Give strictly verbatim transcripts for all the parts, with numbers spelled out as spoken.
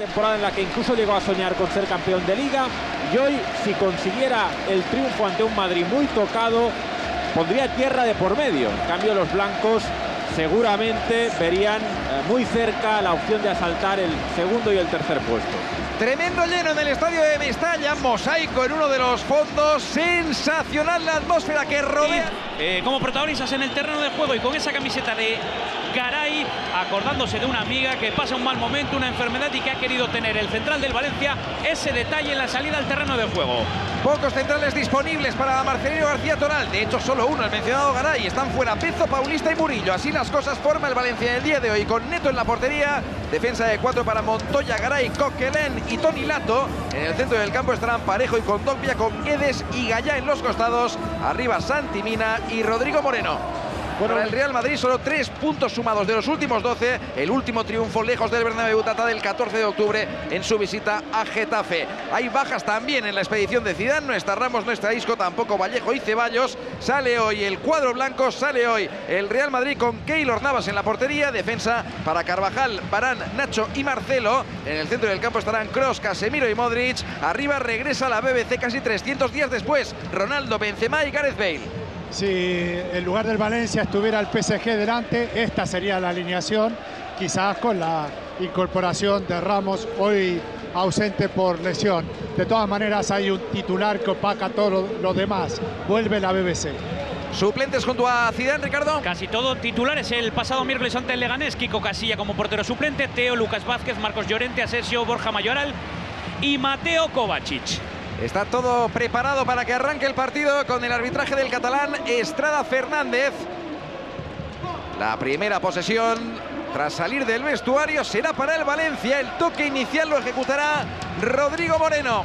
Temporada en la que incluso llegó a soñar con ser campeón de Liga, y hoy, si consiguiera el triunfo ante un Madrid muy tocado, pondría tierra de por medio. En cambio, los blancos seguramente verían eh, muy cerca la opción de asaltar el segundo y el tercer puesto. Tremendo lleno en el estadio de Mestalla, mosaico en uno de los fondos, sensacional la atmósfera que rodea. Y, eh, como protagonistas en el terreno de juego y con esa camiseta de Garay, acordándose de una amiga que pasa un mal momento, una enfermedad y que ha querido tener el central del Valencia ese detalle en la salida al terreno de juego. Pocos centrales disponibles para Marcelino García Toral, de hecho solo uno, el mencionado Garay. Están fuera Bezo, Paulista y Murillo. Así las cosas forma el Valencia del día de hoy, con Neto en la portería, defensa de cuatro para Montoya, Garay, Coquelin y Toni Lato. En el centro del campo estarán Parejo y Kondogbia, con Guedes y Gallá en los costados. Arriba Santi Mina y Rodrigo Moreno. Bueno, para el Real Madrid solo tres puntos sumados de los últimos doce. El último triunfo lejos del Bernabéu data del catorce de octubre en su visita a Getafe. Hay bajas también en la expedición de Zidane. No está Ramos, no está Isco, tampoco Vallejo y Ceballos. Sale hoy el cuadro blanco, sale hoy el Real Madrid con Keylor Navas en la portería. Defensa para Carvajal, Varane, Nacho y Marcelo. En el centro del campo estarán Kroos, Casemiro y Modric. Arriba regresa la B B C casi trescientos días después. Ronaldo, Benzema y Gareth Bale. Si en lugar del Valencia estuviera el P S G delante, esta sería la alineación, quizás con la incorporación de Ramos, hoy ausente por lesión. De todas maneras, hay un titular que opaca todo lo demás. Vuelve la B B C. Suplentes junto a Zidane, Ricardo. Casi todo titulares el pasado miércoles ante el Leganés. Kiko Casilla como portero suplente, Teo, Lucas Vázquez, Marcos Llorente, Asensio, Borja Mayoral y Mateo Kovacic. Está todo preparado para que arranque el partido con el arbitraje del catalán Estrada Fernández. La primera posesión tras salir del vestuario será para el Valencia. El toque inicial lo ejecutará Rodrigo Moreno.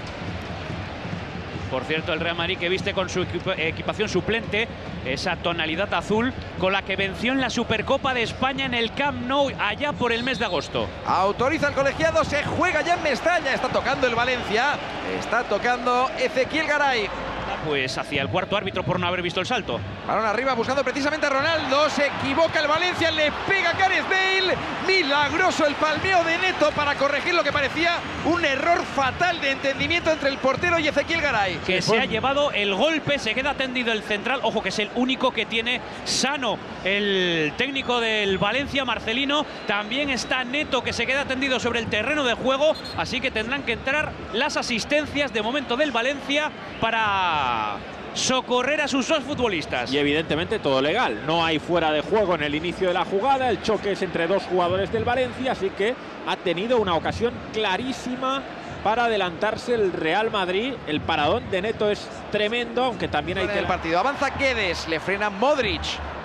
Por cierto, el Real Madrid que viste con su equipación suplente esa tonalidad azul con la que venció en la Supercopa de España en el Camp Nou allá por el mes de agosto. Autoriza el colegiado, se juega ya en Mestalla. Está tocando el Valencia, está tocando Ezequiel Garay. Pues hacia el cuarto árbitro por no haber visto el salto. Balón arriba buscando precisamente a Ronaldo. Se equivoca el Valencia, le pega Gareth Bale. Milagroso el palmeo de Neto para corregir lo que parecía un error fatal de entendimiento entre el portero y Ezequiel Garay. Que se ha llevado el golpe, se queda tendido el central. Ojo que es el único que tiene sano el técnico del Valencia, Marcelino. También está Neto que se queda tendido sobre el terreno de juego. Así que tendrán que entrar las asistencias de momento del Valencia para socorrer a sus dos futbolistas. Y evidentemente todo legal, no hay fuera de juego en el inicio de la jugada, el choque es entre dos jugadores del Valencia, así que ha tenido una ocasión clarísima para adelantarse el Real Madrid. El paradón de Neto es tremendo, aunque también hay que... el partido avanza Guedes, le frena Modric.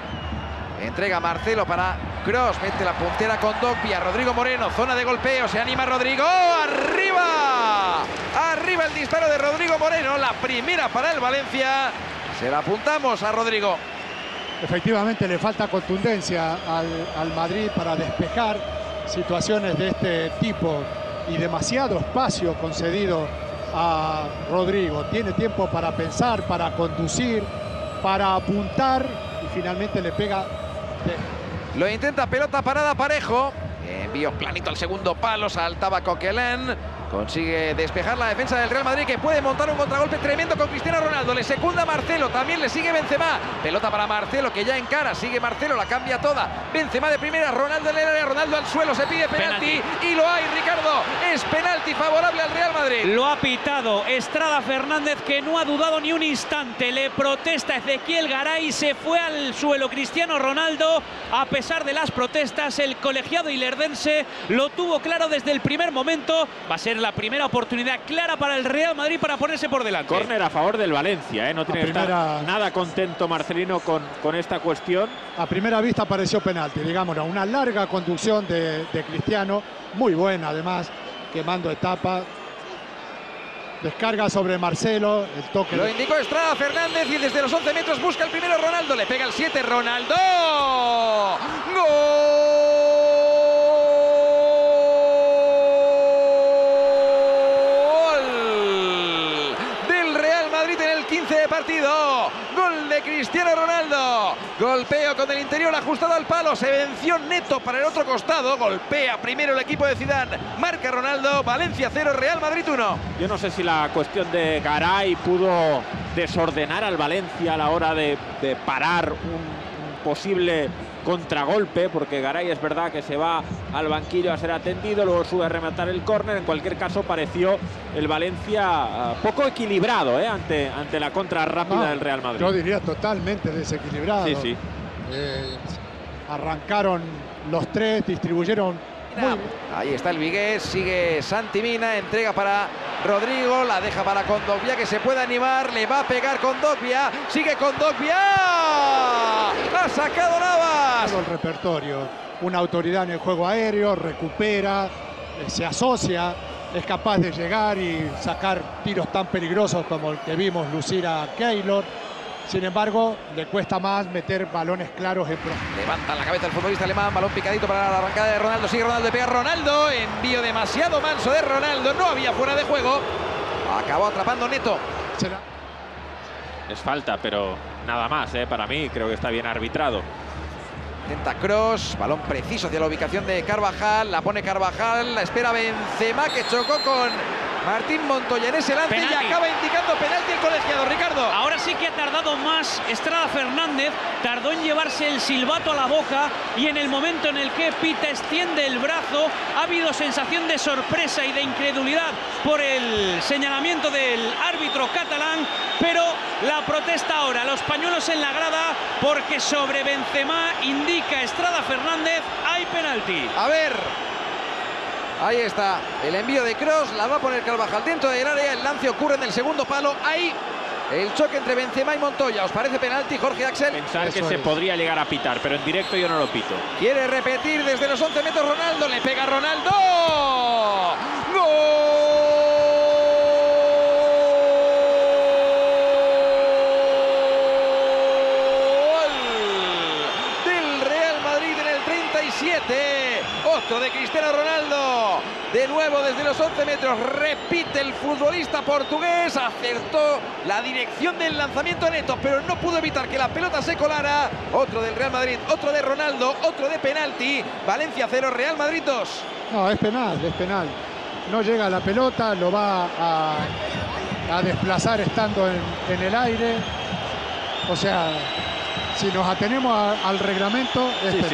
Entrega Marcelo para Kroos, mete la puntera con Kondogbia, Rodrigo Moreno, zona de golpeo, se anima Rodrigo, ¡oh, arriba! Arriba el disparo de Rodrigo Moreno, la primera para el Valencia. Se la apuntamos a Rodrigo. Efectivamente le falta contundencia al, al Madrid para despejar situaciones de este tipo y demasiado espacio concedido a Rodrigo. Tiene tiempo para pensar, para conducir, para apuntar y finalmente le pega. De... Lo intenta, pelota parada Parejo. Envío planito al segundo palo, saltaba Coquelin. Consigue despejar la defensa del Real Madrid, que puede montar un contragolpe tremendo con Cristiano Ronaldo. Le secunda Marcelo, también le sigue Benzema. Pelota para Marcelo, que ya encara, sigue Marcelo, la cambia toda. Benzema de primera, Ronaldo en el área, Ronaldo al suelo, se pide penalti, penalti. Y lo hay, Ricardo. Es penalti favorable al Real Madrid. Lo ha pitado Estrada Fernández, que no ha dudado ni un instante. Le protesta Ezequiel Garay, se fue al suelo Cristiano Ronaldo. A pesar de las protestas, el colegiado ilerdense lo tuvo claro desde el primer momento. Va a ser la primera oportunidad clara para el Real Madrid para ponerse por delante. Córner a favor del Valencia, ¿eh? No tiene que primera... estar nada contento Marcelino con, con esta cuestión. A primera vista pareció penalti, digamos, una larga conducción de, de Cristiano, muy buena además, quemando etapa. Descarga sobre Marcelo, el toque. Lo indicó Estrada Fernández y desde los once metros busca el primero Ronaldo. Le pega el siete, Ronaldo. ¡Gol! Del Real Madrid en el quince de partido. Gol de de Cristiano Ronaldo. Golpeo con el interior ajustado al palo. Se venció Neto para el otro costado. Golpea primero el equipo de Zidane. Marca Ronaldo. Valencia cero, Real Madrid uno. Yo no sé si la cuestión de Garay pudo desordenar al Valencia a la hora de, de parar un, un posible contragolpe, porque Garay es verdad que se va al banquillo a ser atendido, luego sube a rematar el córner. En cualquier caso pareció el Valencia uh, poco equilibrado eh, ante, ante la contra rápida no, del Real Madrid. Yo diría totalmente desequilibrado. Sí, sí. Eh, arrancaron los tres, distribuyeron muy bien. Ahí está el Vigués, sigue Santi Mina, entrega para Rodrigo, la deja para Kondogbia, que se puede animar, le va a pegar Kondogbia, sigue Kondogbia, ha sacado Navas. Todo el repertorio, una autoridad en el juego aéreo, recupera, eh, se asocia, es capaz de llegar y sacar tiros tan peligrosos como el que vimos lucir a Keylor. Sin embargo, le cuesta más meter balones claros en pro. Levanta la cabeza el futbolista alemán, balón picadito para la arrancada de Ronaldo, sigue Ronaldo, pega Ronaldo, envío demasiado manso de Ronaldo, no había fuera de juego, acabó atrapando Neto. ¿Será? Es falta, pero nada más, eh, para mí, creo que está bien arbitrado. Intenta Kroos, balón preciso hacia la ubicación de Carvajal, la pone Carvajal, la espera Benzema, que chocó con Martín Montoya en ese lance penalti. Y acaba indicando penalti el colegiado, Ricardo. Ahora sí que ha tardado más Estrada Fernández, tardó en llevarse el silbato a la boca y en el momento en el que Pita extiende el brazo ha habido sensación de sorpresa y de incredulidad por el señalamiento del árbitro catalán, pero la protesta ahora, los pañuelos en la grada, porque sobre Benzema indica Estrada Fernández, hay penalti. A ver, ahí está el envío de Kroos, la va a poner Carvajal dentro del área, el lance ocurre en el segundo palo, ahí el choque entre Benzema y Montoya. ¿Os parece penalti, Jorge Axel? Pensar Eso que se es. podría llegar a pitar, pero en directo yo no lo pito. Quiere repetir desde los once metros Ronaldo, le pega Ronaldo. ¡Gol! Del Real Madrid en el treinta y siete. Otro de Cristiano Ronaldo. De nuevo desde los once metros, repite el futbolista portugués, acertó la dirección del lanzamiento Neto, pero no pudo evitar que la pelota se colara. Otro del Real Madrid, otro de Ronaldo, otro de penalti. Valencia cero, Real Madrid dos. No, es penal, es penal. No llega a la pelota, lo va a, a desplazar estando en, en el aire. O sea, si nos atenemos a, al reglamento, es sí, penal. Sí.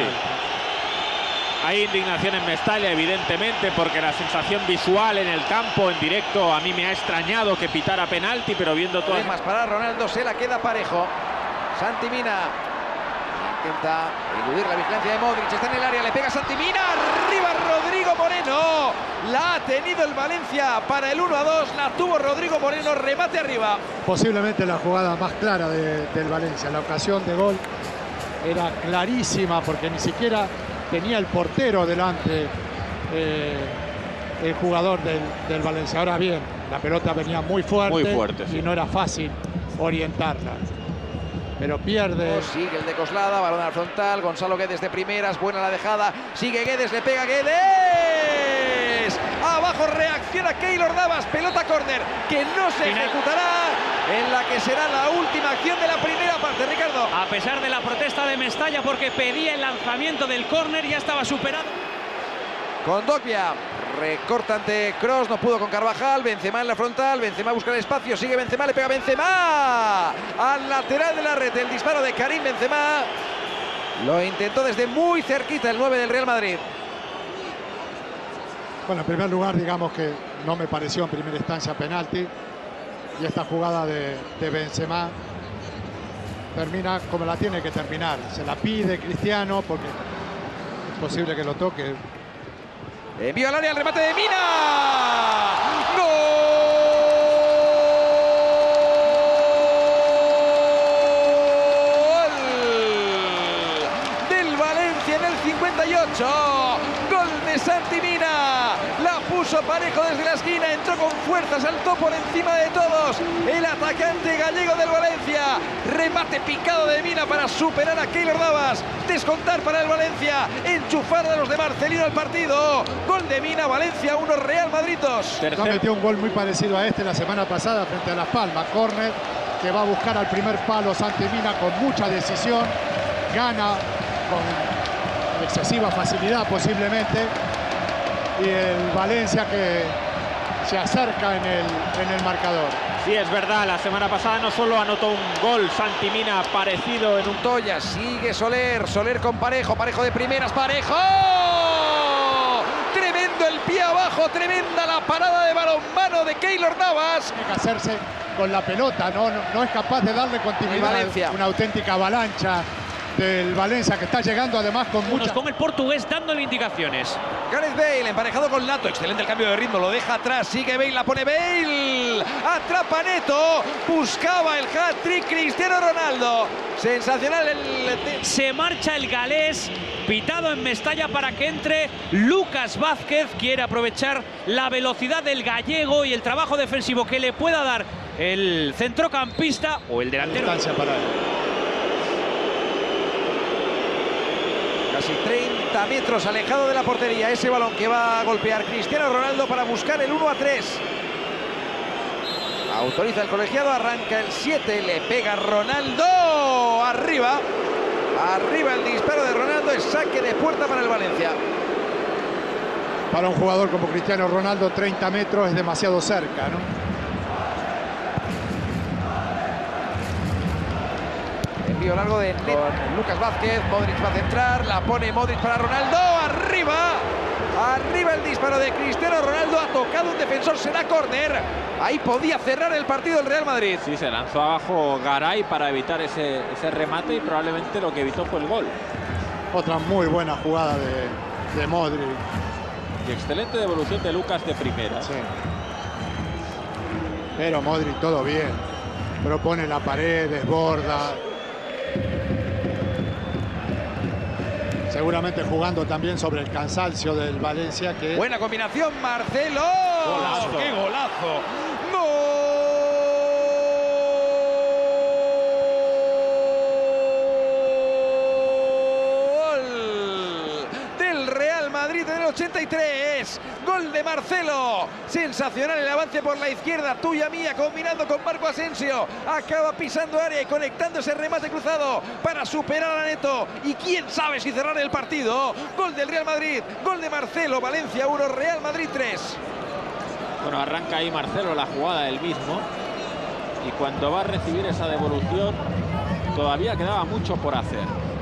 Hay indignación en Mestalla, evidentemente, porque la sensación visual en el campo, en directo, a mí me ha extrañado que pitara penalti, pero viendo todo... Más para Ronaldo, se la queda parejo. Santi Mina intenta eludir la vigilancia de Modric, está en el área, le pega Santi Mina, arriba Rodrigo Moreno. La ha tenido el Valencia para el uno a dos, la tuvo Rodrigo Moreno, remate arriba. Posiblemente la jugada más clara de, del Valencia, la ocasión de gol era clarísima porque ni siquiera tenía el portero delante eh, el jugador del, del Valencia. Ahora bien, la pelota venía muy fuerte, muy fuerte sí. Y no era fácil orientarla. Pero pierde. Oh, sigue el de Coslada, balón al frontal, Gonzalo Guedes de primeras, buena la dejada, sigue Guedes, le pega Guedes. Abajo reacciona Keylor Navas, pelota córner que no se Final. ejecutará, en la que será la última acción de la primera parte, Ricardo. A pesar de la protesta de Mestalla porque pedía el lanzamiento del córner, ya estaba superado. Kondogbia recorta ante Kroos, no pudo con Carvajal, Benzema en la frontal, Benzema busca el espacio, sigue Benzema, le pega Benzema al lateral de la red, el disparo de Karim Benzema, lo intentó desde muy cerquita el nueve del Real Madrid. Bueno, en primer lugar, digamos que no me pareció en primera instancia penalti, y esta jugada de, de Benzema termina como la tiene que terminar, se la pide Cristiano porque es posible que lo toque. Envío al área, el remate de Mina. ¡Gol! Del Valencia en el cincuenta y ocho. Gol de Santi Mina. La puso parejo desde la esquina, entró con fuerza, saltó por encima de todos. El atacante gallego del Valencia. Remate picado de Mina para superar a Keylor Navas. Descontar para el Valencia. Enchufar a los de Marcelino al partido. Gol de Mina, Valencia uno, Real Madrid dos. No metió un gol muy parecido a este la semana pasada frente a Las Palmas. Córner que va a buscar al primer palo Santi Mina con mucha decisión. Gana con excesiva facilidad posiblemente. Y el Valencia que se acerca en el, en el marcador. Sí, es verdad, la semana pasada no solo anotó un gol Santi Mina parecido en un... Toya, sigue Soler, Soler con Parejo, Parejo de primeras, Parejo. Tremendo el pie abajo, tremenda la parada de balonmano de Keylor Navas. Tiene que hacerse con la pelota, no, no, no es capaz de darle continuidad. Valencia. Una auténtica avalancha del Valencia que está llegando además con mucha... Con el portugués dándole indicaciones. Gareth Bale emparejado con Nato, excelente el cambio de ritmo, lo deja atrás, sigue Bale, la pone Bale, atrapa Neto, buscaba el hat-trick Cristiano Ronaldo, sensacional el... Se marcha el galés, pitado en Mestalla para que entre Lucas Vázquez, quiere aprovechar la velocidad del gallego y el trabajo defensivo que le pueda dar el centrocampista o el delantero. Para él. Casi treinta metros alejado de la portería, ese balón que va a golpear Cristiano Ronaldo para buscar el uno a tres. Autoriza el colegiado, arranca el siete, le pega Ronaldo. Arriba, arriba el disparo de Ronaldo, es saque de puerta para el Valencia. Para un jugador como Cristiano Ronaldo, treinta metros es demasiado cerca, ¿no? Envío largo de Neto. Lucas Vázquez, Modric va a centrar, la pone Modric para Ronaldo, arriba, arriba el disparo de Cristiano Ronaldo, ha tocado un defensor, será córner, ahí podía cerrar el partido el Real Madrid. Sí, se lanzó abajo Garay para evitar ese, ese remate y probablemente lo que evitó fue el gol. Otra muy buena jugada de, de Modric. Y excelente devolución de Lucas de primera. Sí. Pero Modric todo bien, propone la pared, desborda. Seguramente jugando también sobre el cansancio del Valencia. Que... Buena combinación, Marcelo. Golazo. ¡Qué golazo! ¡Gol! Del Real Madrid en el ochenta y tres. Gol de Marcelo. Sensacional el avance por la izquierda, tuya mía, combinando con Marco Asensio. Acaba pisando área y conectando ese remate cruzado para superar a Neto. Y quién sabe si cerrar el partido. Gol del Real Madrid, gol de Marcelo. Valencia uno, Real Madrid tres. Bueno, arranca ahí Marcelo la jugada del mismo. Y cuando va a recibir esa devolución, todavía quedaba mucho por hacer.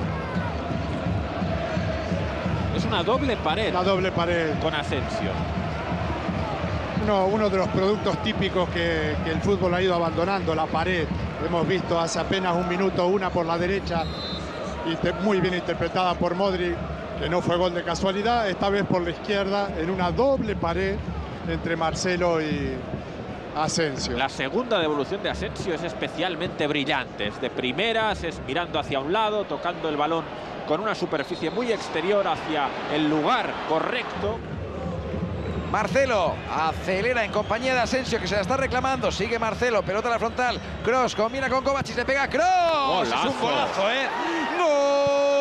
Es una doble pared. Una doble pared. Con Asensio. Uno, uno de los productos típicos que, que el fútbol ha ido abandonando, la pared. Hemos visto hace apenas un minuto una por la derecha, muy bien interpretada por Modric, que no fue gol de casualidad. Esta vez por la izquierda, en una doble pared entre Marcelo y Asensio. La segunda devolución de Asensio es especialmente brillante. Es de primeras, es mirando hacia un lado, tocando el balón con una superficie muy exterior hacia el lugar correcto. Marcelo acelera en compañía de Asensio, que se la está reclamando. Sigue Marcelo, pelota a la frontal. Kroos combina con Kovacic, le pega Kroos. Es un golazo, ¿eh? ¡Gol!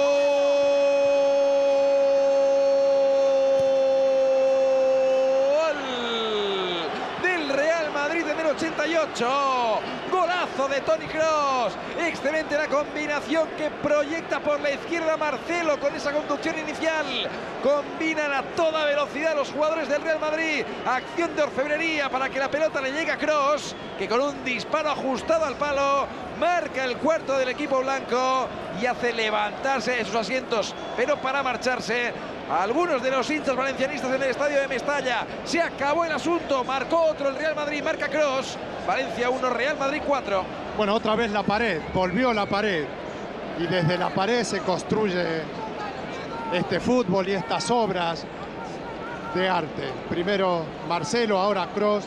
Del Real Madrid en el ochenta y ocho. Golazo de Toni Kroos. Excelente la combinación que proyecta por la izquierda Marcelo con esa conducción inicial. Combinan a toda velocidad los jugadores del Real Madrid. Acción de orfebrería para que la pelota le llegue a Kroos, que con un disparo ajustado al palo marca el cuarto del equipo blanco y hace levantarse de sus asientos, pero para marcharse a algunos de los hinchas valencianistas en el estadio de Mestalla. Se acabó el asunto, marcó otro el Real Madrid, marca Kroos. Valencia uno, Real Madrid cuatro. Bueno, otra vez la pared, volvió la pared. Y desde la pared se construye este fútbol y estas obras de arte. Primero Marcelo, ahora Kroos.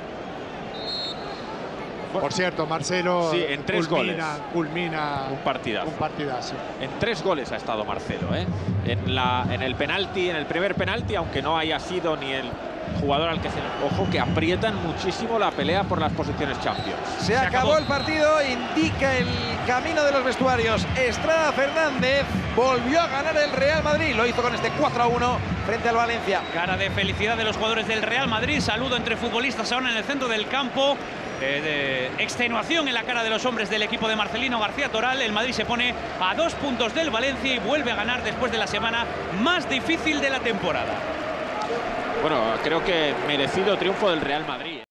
Por cierto, Marcelo sí, en tres culmina, goles. culmina un partidazo. un partidazo. En tres goles ha estado Marcelo, ¿eh? En, la, en el penalti, en el primer penalti, aunque no haya sido ni el jugador al que se... Ojo, que aprietan muchísimo la pelea por las posiciones Champions. Se, Se acabó, acabó el partido, indica el camino de los vestuarios. Estrada Fernández volvió a ganar el Real Madrid. Lo hizo con este cuatro a uno frente al Valencia. Cara de felicidad de los jugadores del Real Madrid. Saludo entre futbolistas ahora en el centro del campo. Eh, de extenuación en la cara de los hombres del equipo de Marcelino García Toral. El Madrid se pone a dos puntos del Valencia y vuelve a ganar después de la semana más difícil de la temporada. Bueno, creo que merecido triunfo del Real Madrid.